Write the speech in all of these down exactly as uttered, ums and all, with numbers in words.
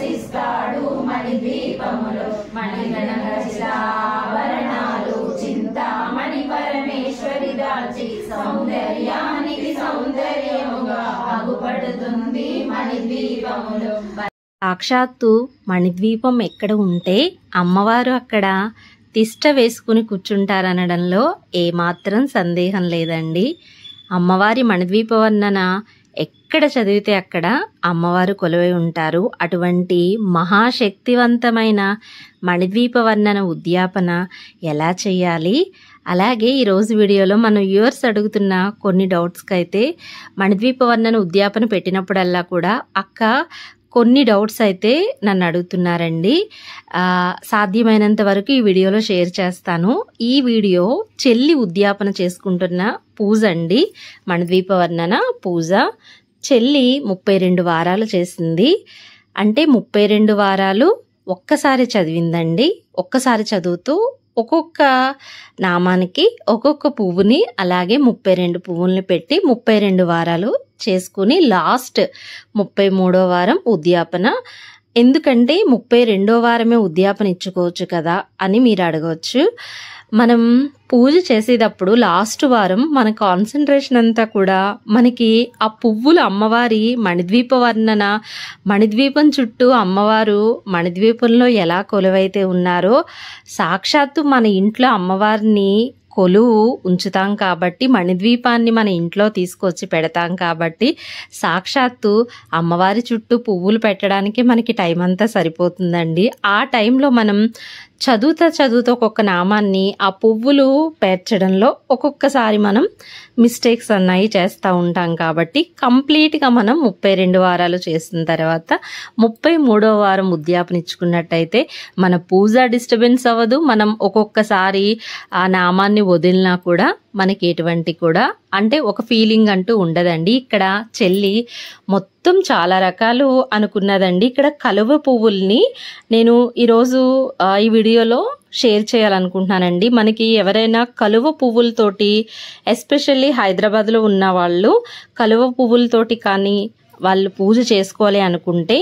నివసిస్తాడు మణిద్వీపములో మణిగణ ఖచ్చితాభరణాలు చింతామణి పరమేశ్వరి దాల్చి సౌందర్యానికి సౌందర్యముగా అగుపడుతుంది మణిద్వీపములో. సాక్షాత్తు మణిద్వీపం ఎక్కడ ఉంటే అమ్మవారు అక్కడ తిష్ట వేసుకుని కూర్చుంటారనడంలో ఏమాత్రం సందేహం లేదండి. అమ్మవారి మణిద్వీప వర్ణన ఎక్కడ చదివితే అక్కడ అమ్మవారు కొలువై ఉంటారు. అటువంటి మహాశక్తివంతమైన మణిద్వీప వర్ణన ఉద్యాపన ఎలా చేయాలి, అలాగే ఈరోజు వీడియోలో మన వ్యూవర్స్ అడుగుతున్న కొన్ని డౌట్స్కి అయితే మణిద్వీప వర్ణన ఉద్యాపన పెట్టినప్పుడల్లా కూడా అక్క కొన్ని డౌట్స్ అయితే నన్ను అడుగుతున్నారండి. సాధ్యమైనంత వరకు ఈ వీడియోలో షేర్ చేస్తాను. ఈ వీడియో చెల్లి ఉద్యాపన చేసుకుంటున్న పూజ అండి, మణిద్వీప వర్ణన పూజ. చెల్లి ముప్పై రెండు వారాలు చేసింది. అంటే ముప్పై రెండు వారాలు ఒక్కసారి చదివిందండి. ఒక్కసారి చదువుతూ ఒక్కొక్క నామానికి ఒక్కొక్క పువ్వుని అలాగే ముప్పై రెండు పువ్వుల్ని పెట్టి ముప్పై రెండు వారాలు చేసుకుని లాస్ట్ ముప్పై మూడో వారం ఉద్యాపన. ఎందుకంటే ముప్పై రెండో వారమే ఉద్యాపన ఇచ్చుకోవచ్చు కదా అని మీరు అడగవచ్చు. మనం పూజ చేసేటప్పుడు లాస్ట్ వారం మన కాన్సన్ట్రేషన్ అంతా కూడా మనకి ఆ పువ్వులు అమ్మవారి మణిద్వీప వర్ణన, మణిద్వీపం చుట్టూ అమ్మవారు మణిద్వీపంలో ఎలా కొలువైతే ఉన్నారో సాక్షాత్తు మన ఇంట్లో అమ్మవారిని కొలువు ఉంచుతాం కాబట్టి, మణిద్వీపాన్ని మన ఇంట్లో తీసుకొచ్చి పెడతాం కాబట్టి సాక్షాత్తు అమ్మవారి చుట్టూ పువ్వులు పెట్టడానికి మనకి టైం అంతా సరిపోతుందండి. ఆ టైంలో మనం చదువుతా చదువుతా ఒక్కొక్క నామాన్ని ఆ పువ్వులు పేర్చడంలో ఒక్కొక్కసారి మనం మిస్టేక్స్ అన్నవి చేస్తూ ఉంటాం కాబట్టి కంప్లీట్గా మనం ముప్పై రెండు వారాలు చేసిన తర్వాత ముప్పై మూడో వారం ఉద్యాపన ఇచ్చుకున్నట్టయితే మన పూజ డిస్టర్బెన్స్ అవ్వదు. మనం ఒక్కొక్కసారి ఆ నామాన్ని వదిలినా కూడా మనకి ఎటువంటి కూడా అంటే ఒక ఫీలింగ్ అంటూ ఉండదండి. ఇక్కడ చెల్లి మొత్తం చాలా రకాలు అనుకున్నదండి. ఇక్కడ కలువ పువ్వుల్ని నేను ఈరోజు ఈ వీడియోలో షేర్ చేయాలనుకుంటున్నానండి. మనకి ఎవరైనా కలువ పువ్వులతోటి ఎస్పెషల్లీ హైదరాబాద్లో ఉన్న వాళ్ళు కలువ పువ్వులతోటి కానీ వాళ్ళు పూజ చేసుకోవాలి అనుకుంటే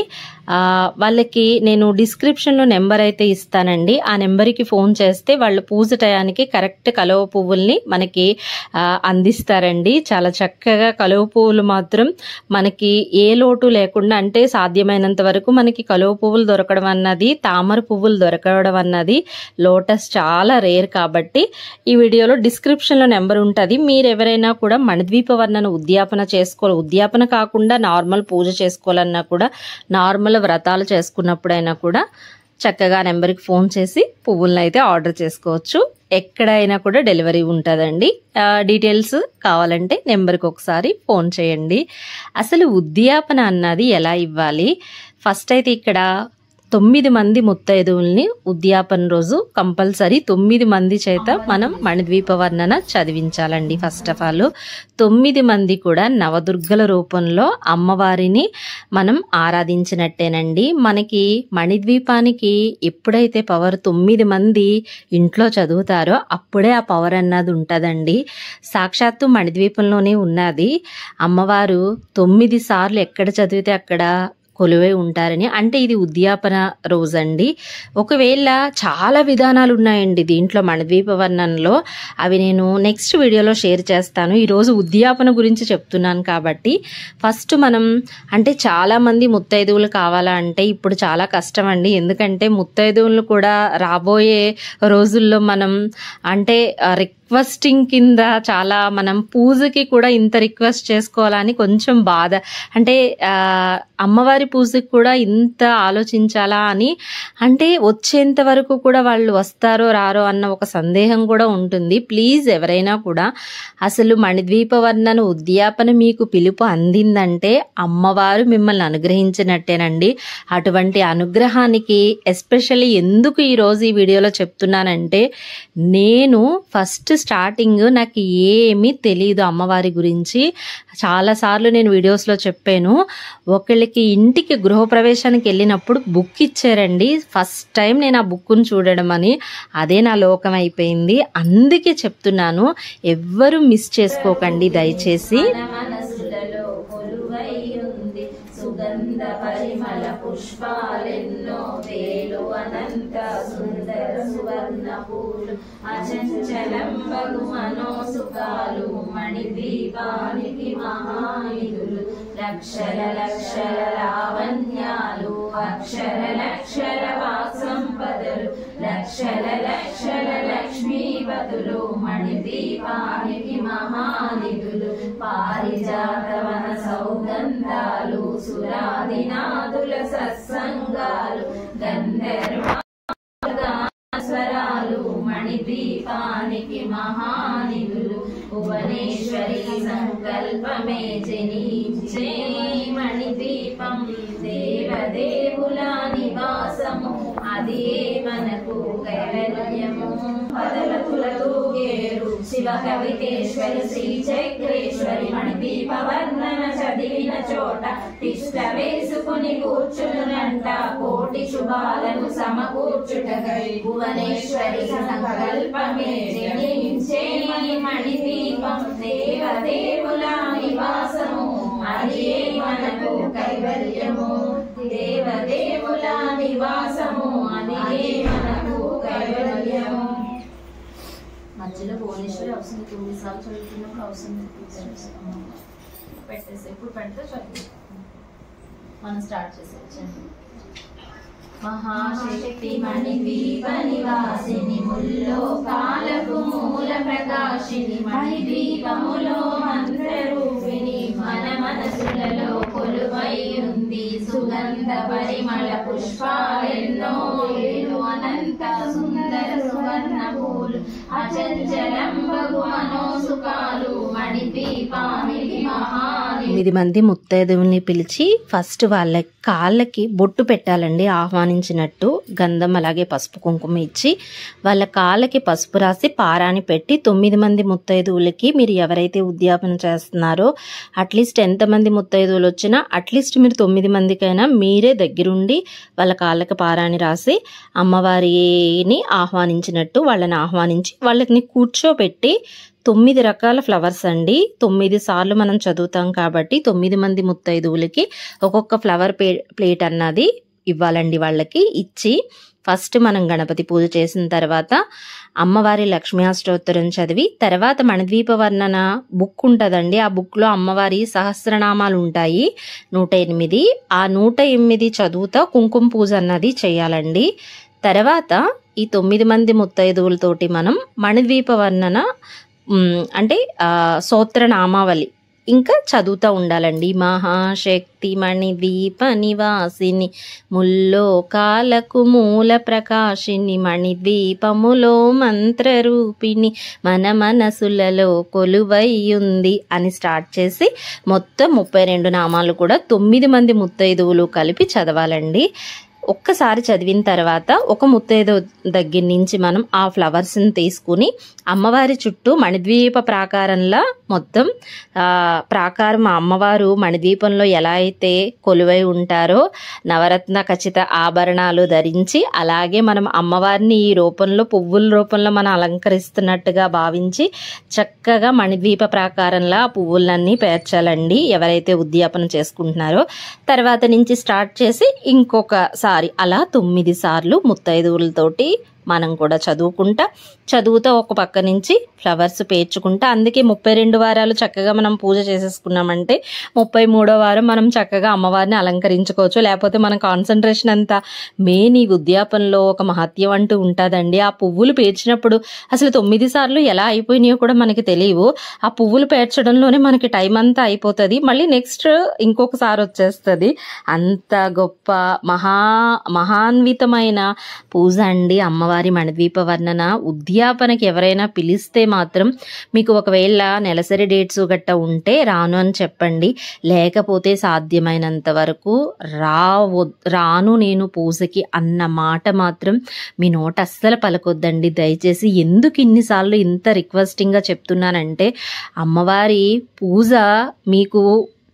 వాళ్ళకి నేను డిస్క్రిప్షన్లో నెంబర్ అయితే ఇస్తానండి. ఆ నెంబర్కి ఫోన్ చేస్తే వాళ్ళు పూజ టయానికి కరెక్ట్ కలువ పువ్వుల్ని మనకి అందిస్తారండి. చాలా చక్కగా కలువ పువ్వులు మాత్రం మనకి ఏ లోటు లేకుండా, అంటే సాధ్యమైనంత వరకు మనకి కలువ పువ్వులు దొరకడం అన్నది, తామర పువ్వులు దొరకడం అన్నది లోటస్ చాలా రేర్ కాబట్టి ఈ వీడియోలో డిస్క్రిప్షన్లో నెంబర్ ఉంటుంది. మీరు ఎవరైనా కూడా మణిద్వీప వర్ణన ఉద్యాపన చేసుకోవాలి, ఉద్యాపన కాకుండా నార్మల్ పూజ చేసుకోవాలన్నా కూడా, నార్మల్ వ్రతాలు చేసుకున్నప్పుడైనా కూడా చక్కగా నెంబర్కి ఫోన్ చేసి పువ్వులను అయితే ఆర్డర్ చేసుకోవచ్చు. ఎక్కడైనా కూడా డెలివరీ ఉంటుందండి. డీటెయిల్స్ కావాలంటే నెంబర్కి ఒకసారి ఫోన్ చేయండి. అసలు ఉద్యాపన అన్నది ఎలా ఇవ్వాలి? ఫస్ట్ అయితే ఇక్కడ తొమ్మిది మంది ముత్తైదువుల్ని ఉద్యాపన రోజు కంపల్సరీ తొమ్మిది మంది చేత మనం మణిద్వీప వర్ణన చదివించాలండి. ఫస్ట్ ఆఫ్ ఆల్ తొమ్మిది మంది కూడా నవదుర్గల రూపంలో అమ్మవారిని మనం ఆరాధించినట్టేనండి. మనకి మణిద్వీపానికి ఎప్పుడైతే పవర్ తొమ్మిది మంది ఇంట్లో చదువుతారో అప్పుడే ఆ పవర్ అన్నది ఉంటుందండి. సాక్షాత్తు మణిద్వీపంలోనే ఉన్నది అమ్మవారు. తొమ్మిది సార్లు ఎక్కడ చదివితే అక్కడ కొలువై ఉంటారని, అంటే ఇది ఉద్యాపన రోజండి. ఒకవేళ చాలా విధానాలు ఉన్నాయండి దీంట్లో మణిద్వీప వర్ణనలో, అవి నేను నెక్స్ట్ వీడియోలో షేర్ చేస్తాను. ఈరోజు ఉద్యాపన గురించి చెప్తున్నాను కాబట్టి ఫస్ట్ మనం అంటే చాలామంది ముత్తైదువులు కావాలా అంటే ఇప్పుడు చాలా కష్టం అండి. ఎందుకంటే ముత్తైదువులు కూడా రాబోయే రోజుల్లో మనం అంటే రిక్వెస్టింగ్ కింద చాలా మనం పూజకి కూడా ఇంత రిక్వెస్ట్ చేసుకోవాలని కొంచెం బాధ, అంటే అమ్మవారి పూజకి కూడా ఇంత ఆలోచించాలా అని, అంటే వచ్చేంత వరకు కూడా వాళ్ళు వస్తారో రారో అన్న ఒక సందేహం కూడా ఉంటుంది. ప్లీజ్ ఎవరైనా కూడా అసలు మణిద్వీప వర్ణన ఉద్యాపన మీకు పిలుపు అందిందంటే అమ్మవారు మిమ్మల్ని అనుగ్రహించినట్టేనండి. అటువంటి అనుగ్రహానికి ఎస్పెషల్లీ ఎందుకు ఈరోజు ఈ వీడియోలో చెప్తున్నానంటే, నేను ఫస్ట్ స్టార్టింగ్ నాకు ఏమీ తెలియదు అమ్మవారి గురించి. చాలాసార్లు నేను వీడియోస్లో చెప్పాను. ఒకళ్ళకి ఇంటికి గృహప్రవేశానికి వెళ్ళినప్పుడు బుక్ ఇచ్చారండి. ఫస్ట్ టైం నేను ఆ బుక్ను చూడడం అని, అదే నా లోకం అయిపోయింది. అందుకే చెప్తున్నాను, ఎవ్వరూ మిస్ చేసుకోకండి దయచేసి. మనసులలో కొలువై ఉంది. సుగంధ పరిమళ పుష్పాలెన్నో వేలు అనంత సుందర సువర్ణ పూలు అచంచలం బగు మనోసుకాలు మణిద్వీపానికి మహానిధులు. లక్షల లక్షల లావణ్యాలు అక్షర లక్షల వాక్ సంపదలు లక్షల లక్షల లక్ష్మీపతులు మణిద్వీపానికి మహానిధులు. పారిజాతవన సౌగంధాలు సురాదినాదుల సత్సంగాలు గంధర్వ స్వరాలు మణిద్వీపానికి మహానిధులు. భువనేశ్వరి సంకల్పమే జనించే మణిద్వీపం దేవదేవుల నివాసము అది మనకు కైవల్యము. పదలతులతో గేరు శివ కవితేశ్వరి శ్రీ చక్రేశ్వరి మణిద్వీప వర్ణన చదివిన చోట తిష్ట వేసుకుని కూర్చునంట కోటి శుభాలను సమకూర్చుటకై. భువనేశ్వరి సంకల్పమే జనించే మణిద్వీపం దేవదేవుల నివాసము అది మనకు కైవల్యము. దేవదేవుల నివాసము అది మనకు కైవల్యము. మధ్యలో భువనేశ్వరి అవసరం తొమ్మిది సార్లు చదువుతున్నప్పుడు అవసరం పెట్టేసి ఇప్పుడు పెడితే చదువు మనం స్టార్ట్ చేసేయచ్చండి. మహాశక్తి మణిద్వీప నివాసిని ముల్లోకాలకు మూల ప్రకాశిని మణిద్వీపములో మంత్రరూపిణి మన మనసులలో కొలువై ఉంది. సుగంధ పరిమళ పుష్పాలెన్నో ఏలు అనంత సుందర సువర్ణ పూలు అచంచలం బగు మనోసుకాలు మణిద్వీపానికి మహాని. ఎనిమిది మంది ముత్తైదువుల్ని పిలిచి ఫస్ట్ వాళ్ళ కాళ్ళకి బొట్టు పెట్టాలండి. ఆహ్వానించినట్టు గంధం అలాగే పసుపు కుంకుమ ఇచ్చి వాళ్ళ కాళ్ళకి పసుపు రాసి పారాని పెట్టి తొమ్మిది మంది ముత్తైదువులకి మీరు ఎవరైతే ఉద్యాపన చేస్తున్నారో అట్లీస్ట్ ఎంతమంది ముత్తైదువులు వచ్చినా అట్లీస్ట్ మీరు తొమ్మిది మందికైనా మీరే దగ్గరుండి వాళ్ళ కాళ్ళకి పారాని రాసి అమ్మవారిని ఆహ్వానించినట్టు వాళ్ళని ఆహ్వానించి వాళ్ళని కూర్చోబెట్టి తొమ్మిది రకాల ఫ్లవర్స్ అండి. తొమ్మిది సార్లు మనం చదువుతాం కాబట్టి తొమ్మిది మంది ముత్తైదువులకి ఒక్కొక్క ఫ్లవర్ ప్లేట్ అన్నది ఇవ్వాలండి. వాళ్ళకి ఇచ్చి ఫస్ట్ మనం గణపతి పూజ చేసిన తర్వాత అమ్మవారి లక్ష్మీ అష్టోత్తరం చదివి తర్వాత మణిద్వీప వర్ణన బుక్ ఉంటుందండి. ఆ బుక్లో అమ్మవారి సహస్రనామాలు ఉంటాయి నూట ఎనిమిది. ఆ నూట ఎనిమిది చదువుతా కుంకుమ పూజ అన్నది చేయాలండి. తర్వాత ఈ తొమ్మిది మంది ముత్తైదువులతోటి మనం మణిద్వీప వర్ణన అంటే స్తోత్ర నామావళి ఇంకా చదువుతూ ఉండాలండి. మహాశక్తి మణిద్వీప నివాసిని ముల్లోకాలకు మూల ప్రకాశిని మణిద్వీపములో మంత్రరూపిణి మన మనసులలో కొలువై ఉంది అని స్టార్ట్ చేసి మొత్తం ముప్పై రెండు నామాలు కూడా తొమ్మిది మంది ముత్తైదువులు కలిపి చదవాలండి. ఒక్కసారి చదివిన తర్వాత ఒక ముత్తైదు దగ్గర నుంచి మనం ఆ ఫ్లవర్స్ని తీసుకుని అమ్మవారి చుట్టూ మణిద్వీప ప్రాకారంలో మొత్తం ప్రాకారం అమ్మవారు మణిద్వీపంలో ఎలా అయితే కొలువై ఉంటారో నవరత్న ఖచ్చిత ఆభరణాలు ధరించి అలాగే మనం అమ్మవారిని ఈ రూపంలో పువ్వుల రూపంలో మనం అలంకరిస్తున్నట్టుగా భావించి చక్కగా మణిద్వీప ప్రాకారంలో ఆ పువ్వులన్నీ పేర్చాలండి ఎవరైతే ఉద్యాపన చేసుకుంటున్నారో. తర్వాత నుంచి స్టార్ట్ చేసి ఇంకొకసారి అలా తొమ్మిది సార్లు ముత్తైదువులతోటి మనం కూడా చదువుకుంటా చదువుతో ఒక పక్క నుంచి ఫ్లవర్స్ పేర్చుకుంటా. అందుకే ముప్పై రెండు వారాలు చక్కగా మనం పూజ చేసేసుకున్నామంటే ముప్పై మూడో వారం మనం చక్కగా అమ్మవారిని అలంకరించుకోవచ్చు. లేకపోతే మన కాన్సన్ట్రేషన్ అంతా మెయిన్ ఈ ఉద్యాపనలో ఒక మహత్యం అంటూ ఉంటుందండి. ఆ పువ్వులు పేర్చినప్పుడు అసలు తొమ్మిది సార్లు ఎలా అయిపోయినాయో కూడా మనకి తెలియవు. ఆ పువ్వులు పేర్చడంలోనే మనకి టైం అంతా అయిపోతుంది. మళ్ళీ నెక్స్ట్ ఇంకొకసారి వచ్చేస్తుంది. అంత గొప్ప మహా మహాన్వితమైన పూజ అండి అమ్మవారి మణిద్వీప వర్ణన. ఉద్యాపనకి ఎవరైనా పిలిస్తే మాత్రం మీకు ఒకవేళ నెలసరి డేట్స్ గట్ట ఉంటే రాను అని చెప్పండి. లేకపోతే సాధ్యమైనంత వరకు రా రాను నేను పూజకి అన్న మాట మాత్రం మీ నోట అస్సలు పలకొద్దండి దయచేసి. ఎందుకు ఇన్నిసార్లు ఇంత రిక్వెస్టింగ్గా చెప్తున్నానంటే అమ్మవారి పూజ మీకు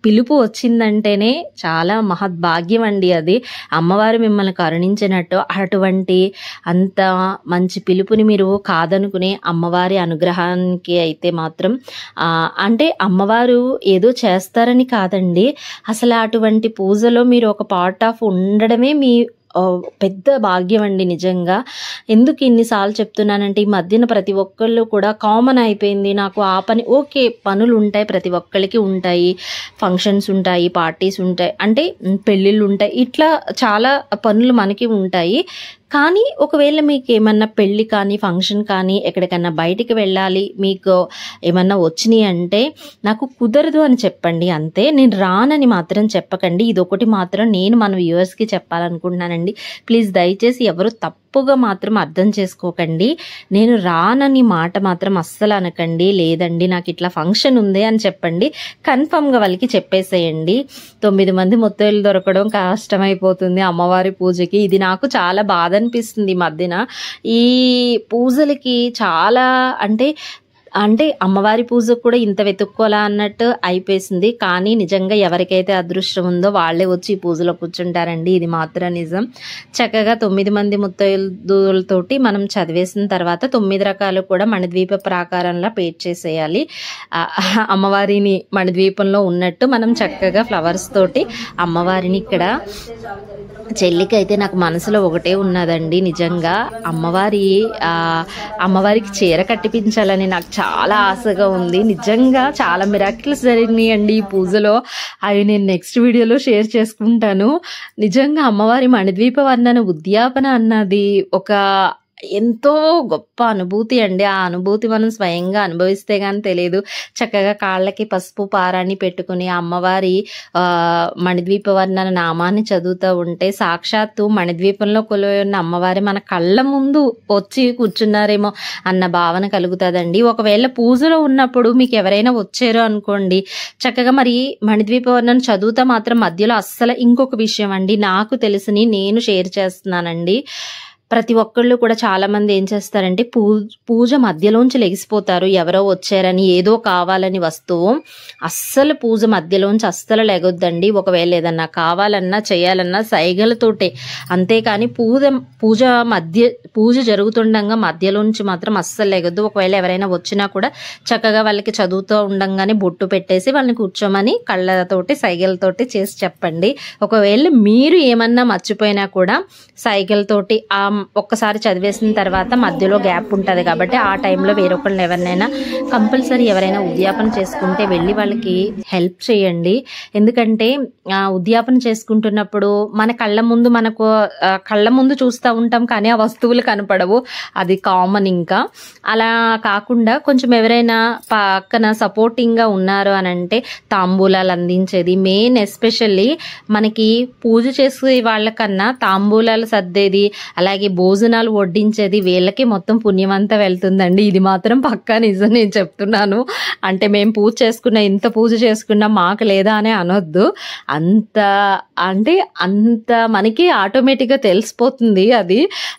పిలుపు వచ్చిందంటేనే చాలా మహద్భాగ్యం అండి. అది అమ్మవారు మిమ్మల్ని కరుణించినట్టు. అటువంటి అంత మంచి పిలుపుని మీరు కాదనుకునే అమ్మవారి అనుగ్రహానికి అయితే మాత్రం అంటే అమ్మవారు ఏదో చేస్తారని కాదండి, అసలు అటువంటి పూజలో మీరు ఒక పార్ట్ ఆఫ్ ఉండడమే మీ పెద్ద భాగ్యం అండి నిజంగా. ఎందుకు ఇన్నిసార్లు చెప్తున్నానంటే ఈ మధ్యన ప్రతి ఒక్కళ్ళు కూడా కామన్ అయిపోయింది, నాకు ఆ పని ఓకే, పనులు ఉంటాయి, ప్రతి ఒక్కరికి ఉంటాయి, ఫంక్షన్స్ ఉంటాయి, పార్టీస్ ఉంటాయి, అంటే పెళ్ళిళ్ళు ఉంటాయి, ఇట్లా చాలా పనులు మనకి ఉంటాయి. కానీ ఒకవేళ మీకు ఏమన్నా పెళ్ళి కానీ ఫంక్షన్ కానీ ఎక్కడికన్నా బయటికి వెళ్ళాలి, మీకు ఏమన్నా వచ్చినాయి అంటే నాకు కుదరదు అని చెప్పండి అంతే. నేను రానని మాత్రం చెప్పకండి. ఇదొకటి మాత్రం నేను మన వ్యూవర్స్కి చెప్పాలనుకుంటున్నానండి. ప్లీజ్ దయచేసి ఎవరు తప్పుగా మాత్రం అర్థం చేసుకోకండి. నేను రానని మాట మాత్రం అస్సలు అనకండి. లేదండి నాకు ఇట్లా ఫంక్షన్ ఉంది అని చెప్పండి, కన్ఫర్మ్గా వాళ్ళకి చెప్పేసేయండి. తొమ్మిది మంది ముత్తైదులు దొరకడం కష్టమైపోతుంది అమ్మవారి పూజకి. ఇది నాకు చాలా బాధ అనిపిస్తుంది. మధ్యన ఈ పూజలకి చాలా అంటే అంటే అమ్మవారి పూజకు కూడా ఇంత వెతుక్కోలా అన్నట్టు అయిపోయింది. కానీ నిజంగా ఎవరికైతే అదృష్టం ఉందో వాళ్ళే వచ్చి ఈ పూజలో కూర్చుంటారండి. ఇది మాత్రం నిజం. చక్కగా తొమ్మిది మంది ముత్తైదులతోటి మనం చదివేసిన తర్వాత తొమ్మిది రకాలు కూడా మణిద్వీప ప్రాకారంలో పేట్ చేసేయాలి. అమ్మవారిని మణిద్వీపంలో ఉన్నట్టు మనం చక్కగా ఫ్లవర్స్ తోటి అమ్మవారిని ఇక్కడ చెల్లికి అయితే నాకు మనసులో ఒకటే ఉన్నదండి, నిజంగా అమ్మవారి అమ్మవారికి చీర కట్టిపించాలని నాకు చాలా ఆశగా ఉంది. నిజంగా చాలా మిరాకిల్స్ జరిగినాయి అండి ఈ పూజలో. అవి నేను నెక్స్ట్ వీడియోలో షేర్ చేసుకుంటాను. నిజంగా అమ్మవారి మణిద్వీప వర్ణన ఉద్యాపన అన్నది ఒక ఎంతో గొప్ప అనుభూతి అండి. ఆ అనుభూతి మనం స్వయంగా అనుభవిస్తే గానీ తెలియదు. చక్కగా కాళ్ళకి పసుపు పారాన్ని పెట్టుకుని అమ్మవారి ఆ మణిద్వీప వర్ణన నామాన్ని చదువుతూ ఉంటే సాక్షాత్తు మణిద్వీపంలో కొలువై ఉన్న అమ్మవారి మన కళ్ళ ముందు వచ్చి కూర్చున్నారేమో అన్న భావన కలుగుతుందండి. ఒకవేళ పూజలో ఉన్నప్పుడు మీకు ఎవరైనా వచ్చారో అనుకోండి, చక్కగా మరి మణిద్వీప వర్ణన చదువుతా మాత్రం మధ్యలో అస్సలు ఇంకొక విషయం అండి నాకు తెలిసిని నేను షేర్ చేస్తున్నానండి. ప్రతి ఒక్కళ్ళు కూడా చాలా మంది ఏం చేస్తారంటే పూ పూజ మధ్యలోంచి లెగిసిపోతారు. ఎవరో వచ్చారని ఏదో కావాలని వస్తువు, అస్సలు పూజ మధ్యలోంచి అస్సలు లెగొద్దండి. ఒకవేళ ఏదన్నా కావాలన్నా చేయాలన్నా సైగలతోటే, అంతేకాని పూజ పూజ మధ్య పూజ జరుగుతుండగా మధ్యలోంచి మాత్రం అస్సలు లెగొద్దు. ఒకవేళ ఎవరైనా వచ్చినా కూడా చక్కగా వాళ్ళకి చదువుతూ ఉండంగానే బొట్టు పెట్టేసి వాళ్ళని కూర్చోమని కళ్ళతోటి సైగలతోటి చేసి చెప్పండి. ఒకవేళ మీరు ఏమన్నా మర్చిపోయినా కూడా సైగలతోటి ఆ ఒక్కసారి చదివేసిన తర్వాత మధ్యలో గ్యాప్ ఉంటుంది కాబట్టి ఆ టైంలో వేరొకళ్ళు ఎవరినైనా కంపల్సరీ ఎవరైనా ఉద్యాపన చేసుకుంటే వెళ్ళి వాళ్ళకి హెల్ప్ చేయండి. ఎందుకంటే ఉద్యాపన చేసుకుంటున్నప్పుడు మన కళ్ళ ముందు మనకు కళ్ళ ముందు చూస్తూ ఉంటాం కానీ ఆ వస్తువులు కనపడవు, అది కామన్. ఇంకా అలా కాకుండా కొంచెం ఎవరైనా పక్కన సపోర్టింగ్గా ఉన్నారు అని అంటే తాంబూలాలు అందించేది మెయిన్. ఎస్పెషల్లీ మనకి పూజ చేసే వాళ్ళకన్నా తాంబూలాలు సర్దేది అలాగే భోజనాలు వడ్డించేది వీళ్ళకి మొత్తం పుణ్యమంతా వెళ్తుందండి. ఇది మాత్రం పక్కా నిజం నేను చెప్తున్నాను. అంటే మేము పూజ చేసుకున్న ఇంత పూజ చేసుకున్నా మాకు లేదా అని అనొద్దు. అంత అంటే అంత మనకి ఆటోమేటిక్గా తెలిసిపోతుంది అది.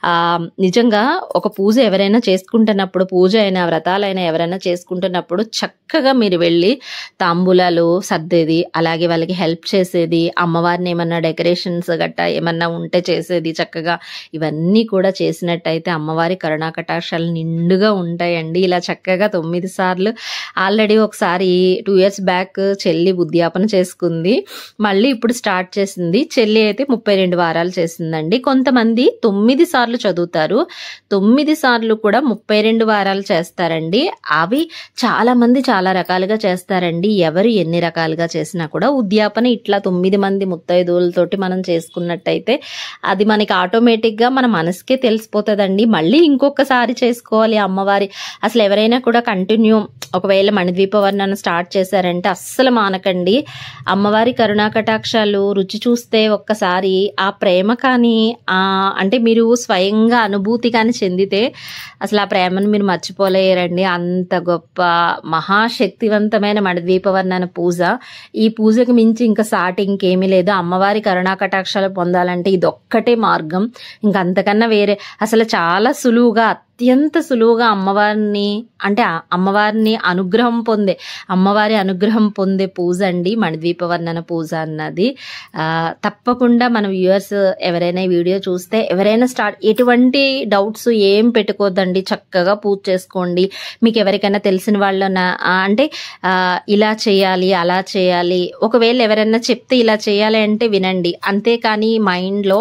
నిజంగా ఒక పూజ ఎవరైనా చేసుకుంటున్నప్పుడు, పూజ అయినా వ్రతాలైనా ఎవరైనా చేసుకుంటున్నప్పుడు చక్కగా మీరు వెళ్ళి తాంబూలాలు సర్దేది, అలాగే వాళ్ళకి హెల్ప్ చేసేది, అమ్మవారిని ఏమన్నా డెకరేషన్స్ గట్టా ఏమన్నా ఉంటే చేసేది చక్కగా ఇవన్నీ కూడా చేసినట్టయితే అమ్మవారి కరుణా కటాక్షాలు నిండుగా ఉంటాయండి. ఇలా చక్కగా తొమ్మిది సార్లు ఆల్రెడీ ఒకసారి టూ ఇయర్స్ బ్యాక్ చెల్లి ఉద్యాపన చేసుకుంది, మళ్ళీ ఇప్పుడు స్టార్ట్ చేసింది. చెల్లి అయితే ముప్పై రెండు వారాలు చేసిందండి. కొంతమంది తొమ్మిది సార్లు చదువుతారు, తొమ్మిది సార్లు కూడా ముప్పై రెండు వారాలు చేస్తారండి. అవి చాలా మంది చాలా రకాలుగా చేస్తారండి. ఎవరు ఎన్ని రకాలుగా చేసినా కూడా ఉద్యాపన ఇట్లా తొమ్మిది మంది ముత్తైదువులతోటి మనం చేసుకున్నట్టయితే అది మనకి ఆటోమేటిక్గా మన మనసుకే తెలిసిపోతుందండి. మళ్ళీ ఇంకొకసారి చేసుకోవాలి అమ్మవారి. అసలు ఎవరైనా కూడా కంటిన్యూ ఒకవేళ మణిద్వీప వర్ణన స్టార్ట్ చేశారంటే అస్సలు మానకండి. అమ్మవారి కరుణా కటాక్షాలు రుచి చూస్తే ఒక్కసారి ఆ ప్రేమ కానీ అంటే మీరు స్వయంగా అనుభూతి కానీ చెందితే అసలు ఆ ప్రేమను మీరు మర్చిపోలేరండి. అంత గొప్ప మహాశక్తివంతమైన మణిద్వీప వర్ణన పూజ. ఈ పూజకు మించి ఇంకా సాటి ఇంకేమీ లేదు. అమ్మవారి కరుణా కటాక్షాలు పొందాలంటే ఇది ఒక్కటే మార్గం, ఇంకంతకన్నా ఇంతకన్నా వేరే అసలు చాలా సులువుగా అత్యంత సులువుగా అమ్మవారిని అంటే అమ్మవారిని అనుగ్రహం పొందే అమ్మవారి అనుగ్రహం పొందే పూజ అండి మణిద్వీప వర్ణన పూజ అన్నది. తప్పకుండా మన వ్యూవర్స్ ఎవరైనా వీడియో చూస్తే ఎవరైనా స్టార్ట్ ఎటువంటి డౌట్స్ ఏం పెట్టుకోవద్దండి, చక్కగా పూజ చేసుకోండి. మీకు ఎవరికైనా తెలిసిన వాళ్ళ అంటే ఇలా చేయాలి అలా చేయాలి ఒకవేళ ఎవరైనా చెప్తే ఇలా చేయాలి అంటే వినండి, అంతేకాని మైండ్లో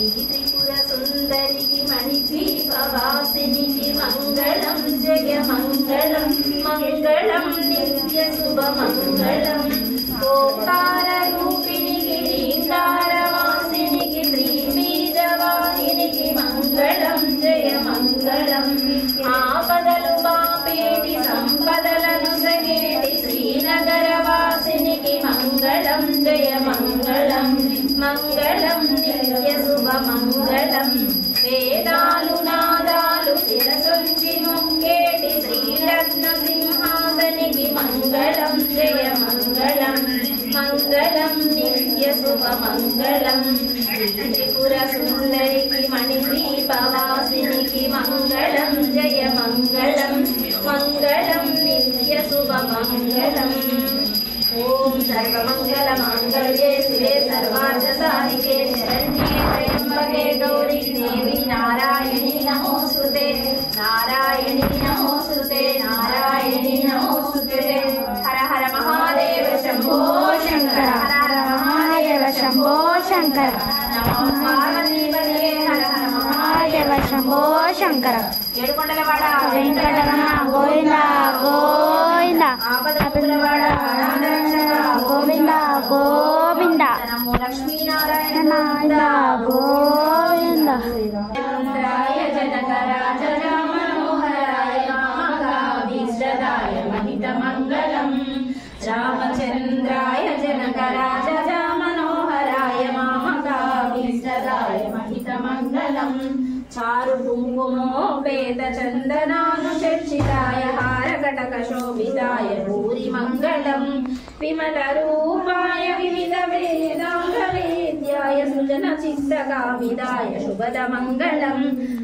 మంగళం జయ మంగళం మంగళం నిత్య శుభ మంగళం ఓంకార రూపిణికి శ్రీంకార వాసినికి శ్రీ బీజవాహినికి మంగళం జయ మంగళం ఆపదలు బాపేటి సంపదలను సగేటి శ్రీనగర వాసినికి మంగళం జయ మంగళం మంగళం నిత్య శుభ మంగళం వేదాలు నాదాలు శిరసొంచి మొక్కేటి శ్రీరత్న సింహాసనికి మంగళం జయ మంగళం మంగళం నిత్య శుభ మంగళం త్రిపుర సుందరికి మణిద్వీపవాసినికి మంగళం జయ మంగళం మంగళం నిత్య శుభ మంగళం ఓం సర్వమంగళ మాంగళ్యే శివే సర్వార్థ సాధికే శరణ్యే త్రయంబకే గౌరీ దేవి నారాయణీ నమోస్తుతే నారాయణీ నమోస్తుతే నారాయణీ నమోస్తుతే హర హర మహాదేవ శంభో శంకర హర హర మహాదేవ శంభో శంకర నమో పార్వతీపతయే హర హర మహాదేవ శంభో శంకర ఏడుకొండలవాడ వెంకటరమణ గోవింద గోవింద ఆపదములవాడ గోవింద గోవింద నమో లక్ష్మీనారాయణ గోవింద చంద్రాయ జనకరాజ మనోహరాయ మహాభీష్టదాయ మహిత మంగళం రామచంద్రాయ జనకరాజ మనోహరాయ మహాభీష్టదాయ మహిత మంగళం చారు కుంకుమోపేత చందనాను చర్చితాయ హారకటక శోభితాయ భూరి మంగళం విమల రూపాయ వివిధ వేదాంగ వేద్యాయ సుజన చిత్త కామిదాయ శుభద మంగళం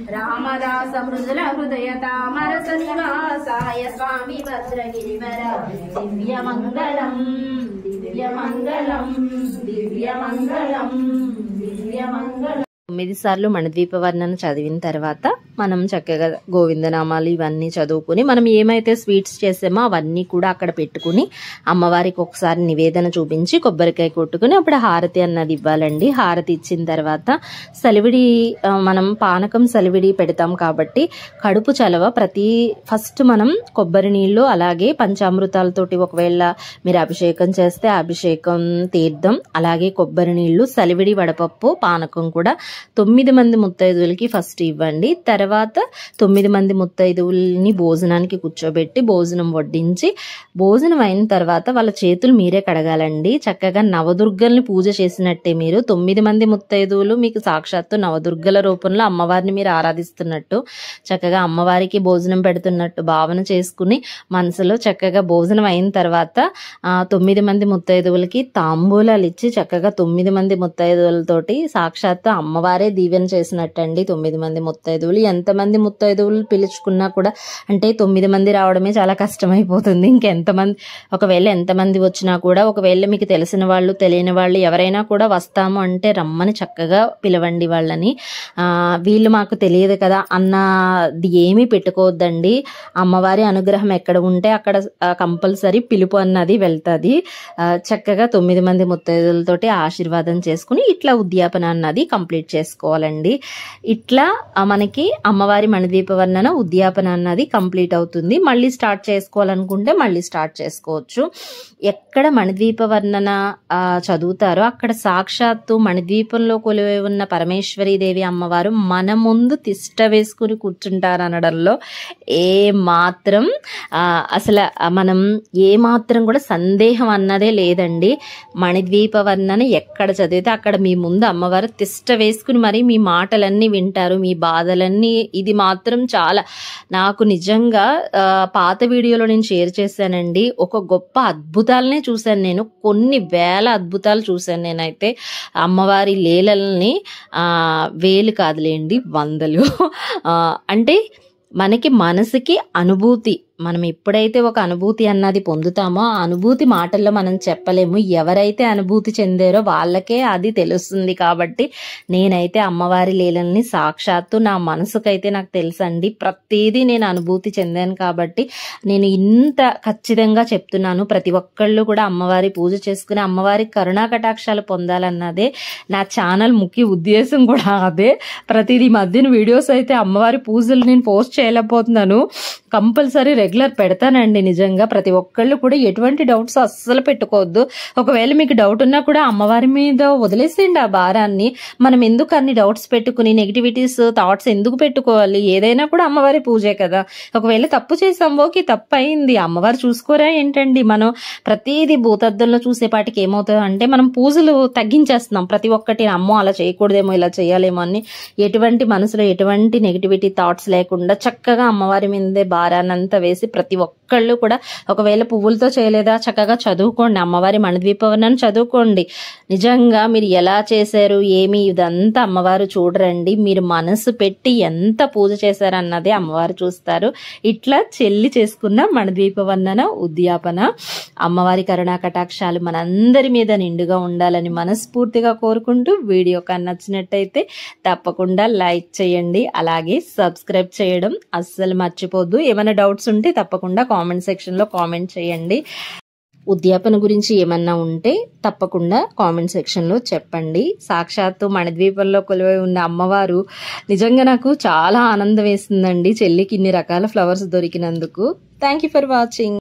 రామదాస మృదుల హృదయ తామరస నివాసాయ స్వామి భద్రగిరివర దివ్య మంగళం దివ్య మంగళం దివ్య మంగళం దివ్య మంగళం. తొమ్మిది సార్లు మణిద్వీప వర్ణన చదివిన తర్వాత మనం చక్కగా గోవిందనామాలు ఇవన్నీ చదువుకుని మనం ఏమైతే స్వీట్స్ చేసామో అవన్నీ కూడా అక్కడ పెట్టుకుని అమ్మవారికి ఒకసారి నివేదన చూపించి కొబ్బరికాయ కొట్టుకుని అప్పుడు హారతి అన్నది ఇవ్వాలండి. హారతి ఇచ్చిన తర్వాత సలివిడి మనం పానకం సలివిడి పెడతాం కాబట్టి కడుపు చలవ ప్రతి ఫస్ట్ మనం కొబ్బరి నీళ్ళు అలాగే పంచామృతాలతోటి ఒకవేళ మీరు అభిషేకం చేస్తే అభిషేకం తీర్థం అలాగే కొబ్బరి నీళ్లు సలివిడి వడపప్పు పానకం కూడా తొమ్మిది మంది ముత్తైదువులకి ఫస్ట్ ఇవ్వండి. తర్వాత తొమ్మిది మంది ముత్తైదువుల్ని భోజనానికి కూర్చోబెట్టి భోజనం వడ్డించి భోజనం అయిన తర్వాత వాళ్ళ చేతులు మీరే కడగాలండి. చక్కగా నవదుర్గల్ని పూజ చేసినట్టే మీరు తొమ్మిది మంది ముత్తైదువులు మీకు సాక్షాత్తు నవదుర్గల రూపంలో అమ్మవారిని మీరు ఆరాధిస్తున్నట్టు చక్కగా అమ్మవారికి భోజనం పెడుతున్నట్టు భావన చేసుకుని మనసులో చక్కగా భోజనం అయిన తర్వాత తొమ్మిది మంది ముత్తైదువులకి తాంబూలాలు ఇచ్చి చక్కగా తొమ్మిది మంది ముత్తైదువులతోటి సాక్షాత్తు అమ్మ అమ్మవారే దీవెన చేసినట్టండి. తొమ్మిది మంది ముత్తైదువులు ఎంతమంది ముత్తైదువులు పిలుచుకున్నా కూడా అంటే తొమ్మిది మంది రావడమే చాలా కష్టమైపోతుంది. ఇంకెంతమంది ఒకవేళ ఎంతమంది వచ్చినా కూడా ఒకవేళ మీకు తెలిసిన వాళ్ళు తెలియని వాళ్ళు ఎవరైనా కూడా వస్తాము అంటే రమ్మని చక్కగా పిలవండి వాళ్ళని. వీళ్ళు మాకు తెలియదు కదా అన్నది ఏమీ పెట్టుకోవద్దండి. అమ్మవారి అనుగ్రహం ఎక్కడ ఉంటే అక్కడ కంపల్సరీ పిలుపు అన్నది వెళ్తుంది. చక్కగా తొమ్మిది మంది ముత్తైదులతోటి ఆశీర్వాదం చేసుకుని ఇట్లా ఉద్యాపన అన్నది కంప్లీట్ చేసుకోవాలండి. ఇట్లా మనకి అమ్మవారి మణిద్వీప వర్ణన ఉద్యాపన అన్నది కంప్లీట్ అవుతుంది. మళ్ళీ స్టార్ట్ చేసుకోవాలనుకుంటే మళ్ళీ స్టార్ట్ చేసుకోవచ్చు. ఎక్కడ మణిద్వీప వర్ణన చదువుతారో అక్కడ సాక్షాత్తు మణిద్వీపంలో కొలువై ఉన్న పరమేశ్వరీ దేవి అమ్మవారు మన ముందు తిష్ట వేసుకుని కూర్చుంటారు అనడంలో ఏ మాత్రం అసలు మనం ఏ మాత్రం కూడా సందేహం అన్నదే లేదండి. మణిద్వీప వర్ణన ఎక్కడ చదివితే అక్కడ మీ ముందు అమ్మవారు తిష్ట వేసి చేసుకుని మరి మీ మాటలన్నీ వింటారు, మీ బాధలన్నీ. ఇది మాత్రం చాలా నాకు నిజంగా పాత వీడియోలో నేను షేర్ చేశానండి. ఒక గొప్ప అద్భుతాలనే చూశాను నేను, కొన్ని వేల అద్భుతాలు చూశాను నేనైతే. అమ్మవారి లీలల్ని ఆ వేలు కాదులేండి, వందలు. అంటే మనకి మనసుకి అనుభూతి, మనం ఎప్పుడైతే ఒక అనుభూతి అన్నది పొందుతామో ఆ అనుభూతి మాటల్లో మనం చెప్పలేము. ఎవరైతే అనుభూతి చెందారో వాళ్ళకే అది తెలుస్తుంది. కాబట్టి నేనైతే అమ్మవారి లీలల్ని సాక్షాత్తు నా మనసుకైతే నాకు తెలుసండి. ప్రతిదీ నేను అనుభూతి చెందాను కాబట్టి నేను ఇంత ఖచ్చితంగా చెప్తున్నాను. ప్రతి ఒక్కళ్ళు కూడా అమ్మవారి పూజ చేసుకుని అమ్మవారి కరుణా కటాక్షాలు పొందాలన్నదే నా ఛానల్ ముఖ్య ఉద్దేశం కూడా అదే. ప్రతిదీ మధ్యన వీడియోస్ అయితే అమ్మవారి పూజలు నేను పోస్ట్ చేయలేకపోతున్నాను, కంపల్సరీ రెగ్యులర్ పెడతానండి. నిజంగా ప్రతి ఒక్కళ్ళు కూడా ఎటువంటి డౌట్స్ అస్సలు పెట్టుకోవద్దు. ఒకవేళ మీకు డౌట్ ఉన్నా కూడా అమ్మవారి మీద వదిలేసేయండి ఆ భారాన్ని. మనం ఎందుకు అన్ని డౌట్స్ పెట్టుకుని నెగిటివిటీస్ థాట్స్ ఎందుకు పెట్టుకోవాలి? ఏదైనా కూడా అమ్మవారి పూజే కదా. ఒకవేళ తప్పు చేసాం, ఓకే తప్పు అయింది, అమ్మవారు చూసుకోరా ఏంటండి. మనం ప్రతిదీ భూతద్దంలో చూసేపాటికి ఏమవుతుంది అంటే మనం పూజలు తగ్గించేస్తున్నాం. ప్రతి ఒక్కటి అమ్మో అలా చేయకూడదేమో, ఇలా చేయాలేమో అని ఎటువంటి మనసులో ఎటువంటి నెగిటివిటీ థాట్స్ లేకుండా చక్కగా అమ్మవారి మీదే భారాన్నంతా వేసి ప్రతి ఒక్కళ్ళు కూడా ఒకవేళ పువ్వులతో చేయలేదా చక్కగా చదువుకోండి, అమ్మవారి మణిద్వీపవర్ణాన్ని చదువుకోండి. నిజంగా మీరు ఎలా చేశారు ఏమి ఇదంతా అమ్మవారు చూడరండి. మీరు మనసు పెట్టి ఎంత పూజ చేశారన్నదే అమ్మవారు చూస్తారు. ఇట్లా చెల్లి చేసుకున్న మణిద్వీపవర్ణన ఉద్యాపన అమ్మవారి కరుణా కటాక్షాలు మనందరి మీద నిండుగా ఉండాలని మనస్ఫూర్తిగా కోరుకుంటూ వీడియో కన్నా నచ్చినట్టయితే తప్పకుండా లైక్ చేయండి, అలాగే సబ్స్క్రైబ్ చేయడం అస్సలు మర్చిపోద్దు. ఏమైనా డౌట్స్ ఉంటే తప్పకుండా కామెంట్ సెక్షన్ లో కామెంట్ చేయండి. ఉద్యాపన గురించి ఏమన్నా ఉంటే తప్పకుండా కామెంట్ సెక్షన్ లో చెప్పండి. సాక్షాత్తు మణిద్వీపంలో కొలువై ఉన్న అమ్మవారు నిజంగా నాకు చాలా ఆనందం వేసిందండి. చెల్లికి ఇన్ని రకాల ఫ్లవర్స్ దొరికినందుకు. Thank you for watching.